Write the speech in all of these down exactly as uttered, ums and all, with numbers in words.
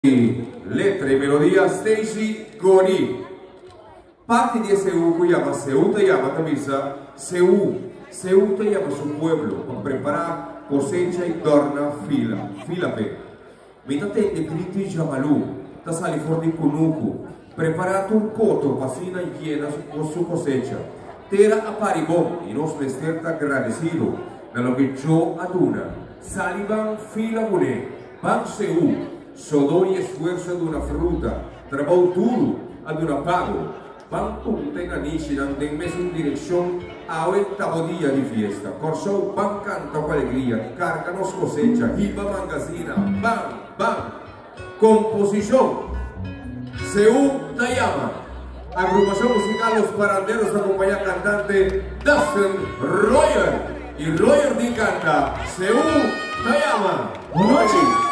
Letra y melodía Stacy Goni. Parte de Seúl que llama Seúl te llama camisa Seúl. Seúl te llama su pueblo para preparar cosecha y torna fila. Fila pe. Mita te de Crito y Jamalú. Ta sali forni kunuku. Preparato un poto pasina llena con su cosecha. Tera a paribón y nos vestirta agradecido. Na lo que yo aduna. Salivan fila buné. Van Seúl. Sodoi esfuerzo de una fruta, trabajo duro de una pago. Van punta en anici, anden mes en dirección a ottavo día de fiesta. Corsou van canta con alegría, cárganos cosecha, hiba mangazina, van, van. Composición, Seúl Tayama. Agrupación musical Los Paranderos, acompaña cantante Dustin Royer. Y Royer di canta Seúl Tayama. Oye.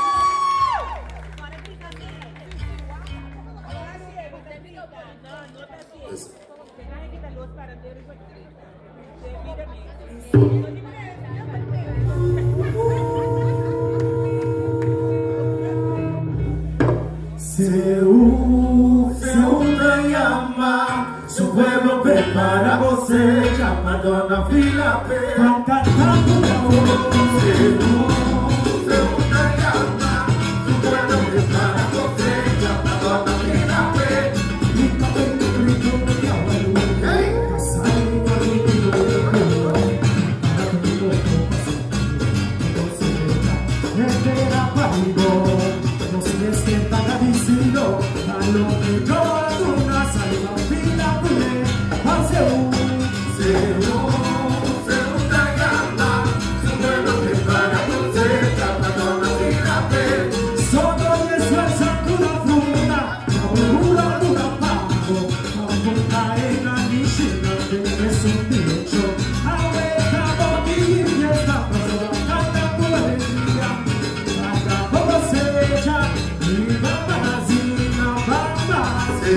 Seúl, Seúl te llama, su pueblo prepara cosecha, Madonna fila pe, van cantando de amor. Seúl, Seúl te llama, su pueblo prepara cosecha, Madonna fila pe, y papel de grito de Jamalú. Pasar el camino de pueblo, para que tu pueblo pase, espera parigo. No se despierta agradecido a lo que yo hago una salva fila pulé a Seúl, Seúl, Seúl te llama, su pueblo prepara cosecha, Madonna fila pe, solo y esfuerza tu la fruta, augura tu la pago, apunta en la nishina de un dicho, a vuelta bonita y esta pasada canta tu alegría. Seúl,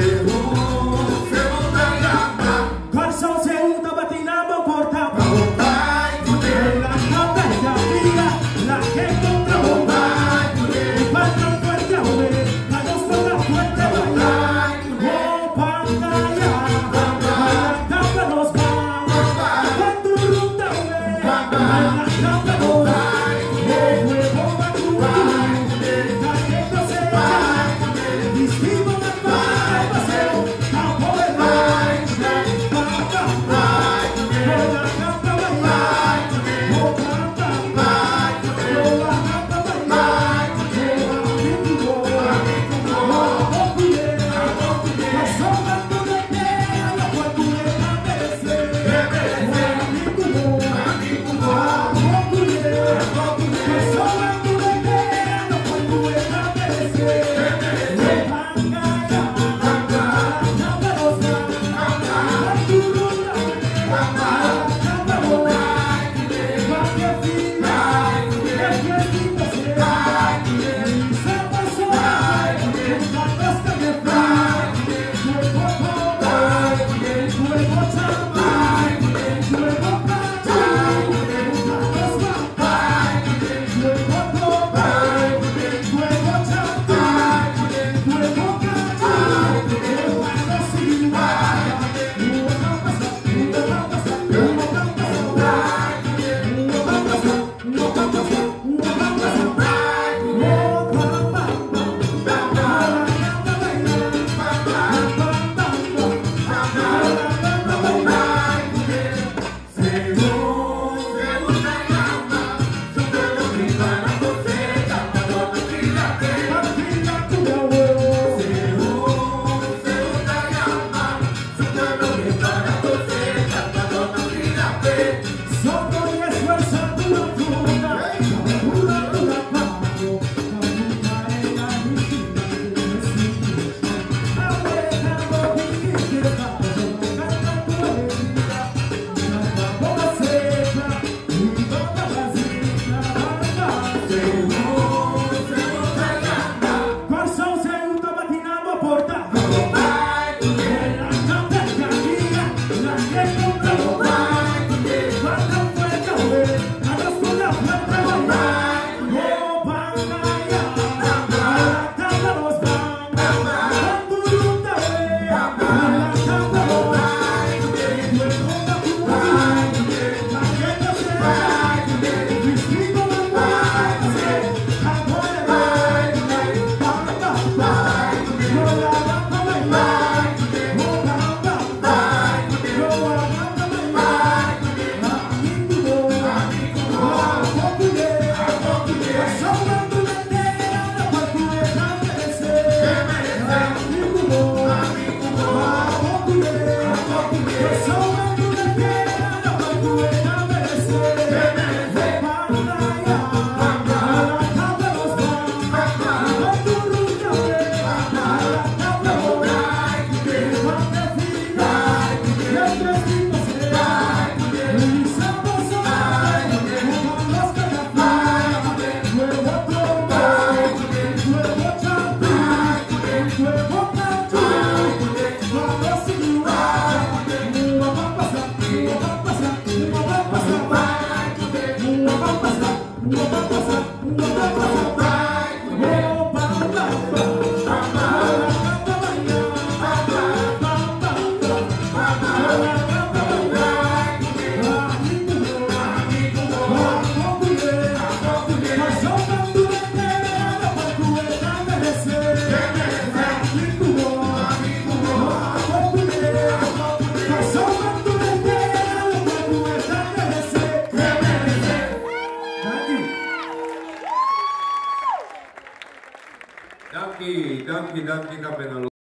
Danke, danke, danke, danke.